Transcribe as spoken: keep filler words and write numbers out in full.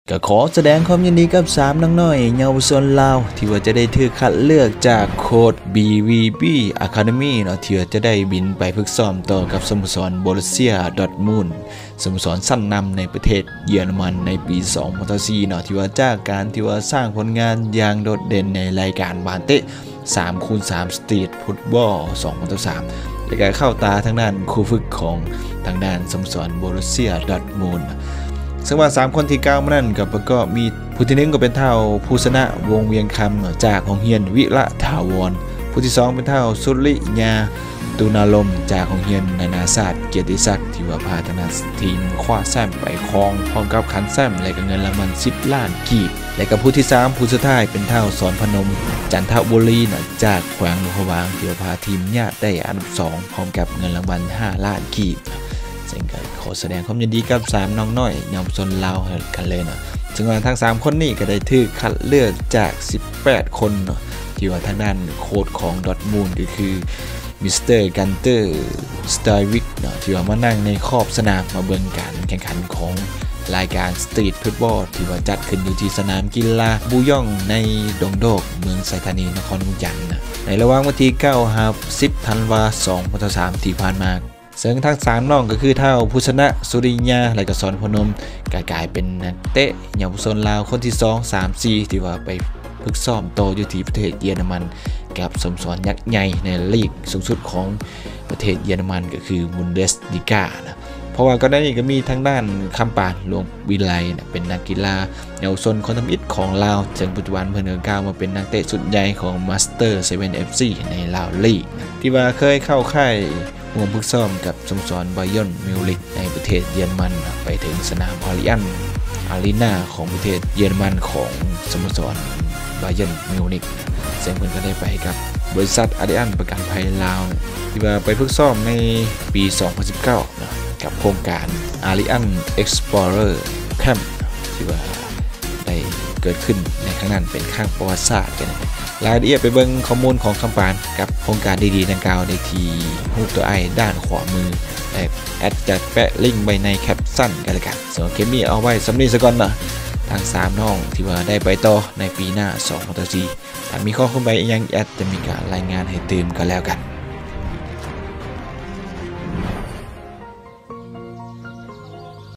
ก็ขอแสดงความยินดีกับสามน้องน้อยเยาวชนลาวที่ว่าจะได้ถือคัดเลือกจากโค้ช บี วี บี Academy เนาะที่ว่าจะได้บินไปฝึกซ้อมต่อกับสโมสรโบรุสเซียดอร์ทมุนด์สโมสรชั้นนำในประเทศเยอรมันในปีสองพันสิบสี่เนาะที่ว่าจากการที่ว่าสร้างผลงานอย่างโดดเด่นในรายการบาเตะ สามคูณสาม สตรีทฟุตบอล สองพันสิบสามและก็เข้าตาทางด้านครูฝึกของทางด้านสโมสรโบรุสเซียดอร์ทมุนด์ซึ่งว่าสามคนที่ก้าวมานั่นกับก็มีผู้ที่หนึ่งก็เป็นเท่าภูสนะวงเวียงคำจากโรงเรียนวิระถาวรผู้ที่สองเป็นเท่าสุริยาตุนาลมจากโรงเรียนนานาศาสตร์เกียรติศักดิ์ที่ว่าพาทางทีมคว้าแชมป์ไปครองพร้อมกับคันแชมป์และก็เงินรางวัลสิบล้านกีบและกับผู้ที่สามผู้สุดท้ายเป็นเท่าสอนพนมจันทบุรีนะจากแขวงหลวงพะบางที่ว่าพาทีมญาติได้อันดับสองพร้อมกับเงินรางวัลห้าล้านกีบซึ่งก็ขอแสดงความยินดีกับสามน้องน้อยเยาวชนลาวกันเลยนะซึ่งว่าทั้งสามคนนี้ก็ได้ถูกคัดเลือกจากสิบแปดคนเนาะที่ว่าทางด้านโค้ชของดอร์ทมุนด์ก็คือมิสเตอร์กันเตอร์สไตวิกเนาะที่ว่ามานั่งในขอบสนามมาเบิ่งการแข่งขันของรายการสตรีทฟุตบอลที่ว่าจัดขึ้นอยู่ที่สนามกีฬาบูย่องในดงโดกเมืองไซธานีนครอุจันทร์นะในระหว่างวันที่เก้าถึงสิบธันวาคมสองพันสิบสามที่ผ่านมาซึ่งทั้งสามน้องก็คือเท่าภูสนะสุริยาและก็สอนพนมกลายเป็นนักเตะเยาวชนลาวคนที่สอง สาม สี่ที่ว่าไปฝึกซ้อมต่ออยู่ที่ประเทศเยอรมันกับสโมสรยักษ์ใหญ่ในลีกสูงสุดของประเทศเยอรมันก็คือบุนเดสลีกานะเพราะว่าก็ได้ก็มีทางด้านคำปานหลวงวิไลนะเป็นนักกีฬาเยาวชนคนทำอิฐของลาวซึ่งปัจจุบันเพิ่นก็ก้าวมาเป็นนักเตะสุดใหญ่ของมาสเตอร์เซเว่น เอฟ ซี ในลาวลีกนะที่ว่าเคยเข้าค่ายร่วมฝึกซ้อมกับสโมสรไบยอนมิวนิกในประเทศเยอรมันไปถึงสนามอาริอันอารีนาของประเทศเยอรมันของสโมสรไบยอนมิวนิกซึ่งเพิ่นก็ได้ไปกับบริษัทอาริอันประกันภัยลาวที่ว่าไปฝึกซ้อมในปีสองพันสิบเก้านะกับโครงการ Arian Explorer Camp ที่ว่าได้เกิดขึ้นในครั้งนั้นเป็นครั้งประวัติศาสตร์กันนะรายละเอียดไปเบิ่งข้อมูลของคำปานกับโครงการดีๆดังกล่าวในที่รูปตัวไอด้านขวามือและแอดจะแปะลิงก์ไว้ในแคปชั่นกันเลยกันส่วนเคมีเอาไว้สำนีซะก่อนนะทางสามน้องที่ว่าได้ไปต่อในปีหน้าสองพันสิบสี่ถ้ามีข้อความใดยังแอดจะมีการรายงานให้ตื่นกันแล้วกัน